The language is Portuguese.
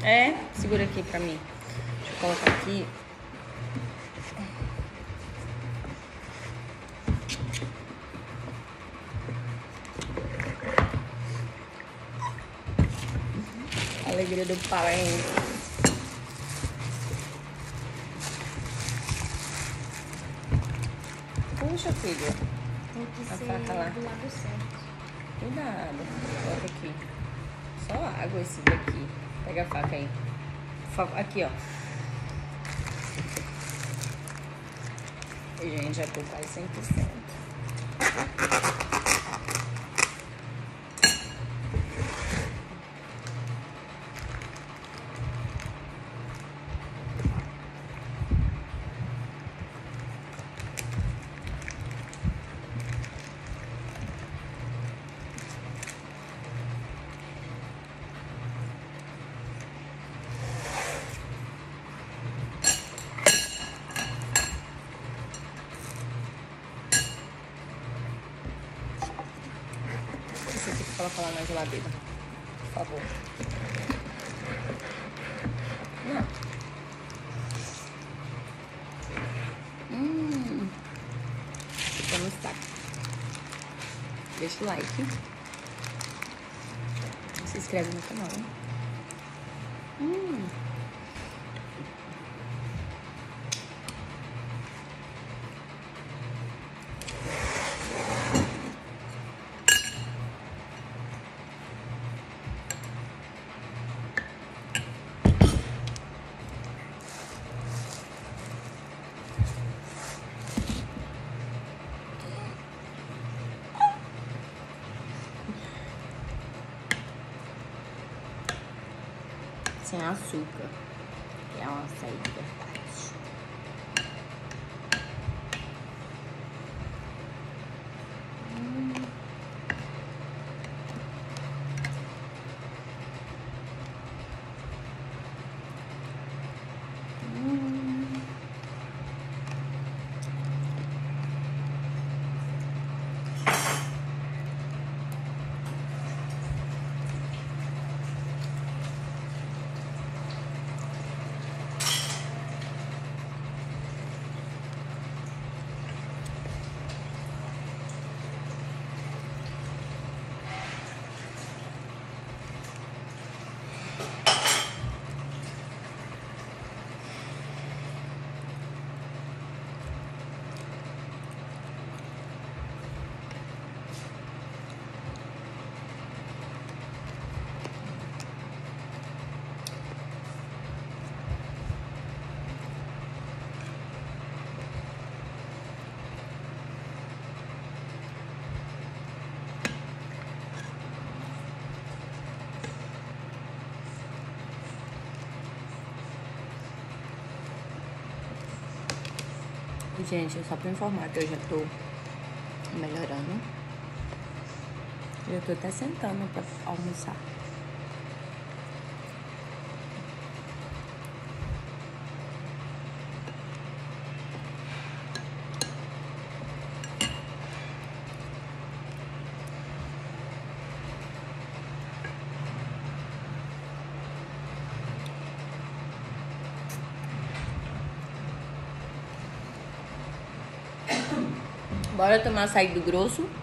É, segura aqui pra mim. Deixa eu colocar aqui. Alegria do parente. Puxa, filha. Tem que A ser faca lá. do lado certo. Cuidado. Coloca aqui. Só água esse daqui. Pega a faca aí. Aqui, ó. Gente, já tô quase 100%. Esse aqui que coloca lá na geladeira, por favor. Não. Vamos estar. Deixa o like. Se inscreve no canal. Sem açúcar, que é uma açaí de verdade. Gente, é só pra informar que eu já tô melhorando. Eu tô até sentando pra almoçar. Bora tomar açaí do grosso?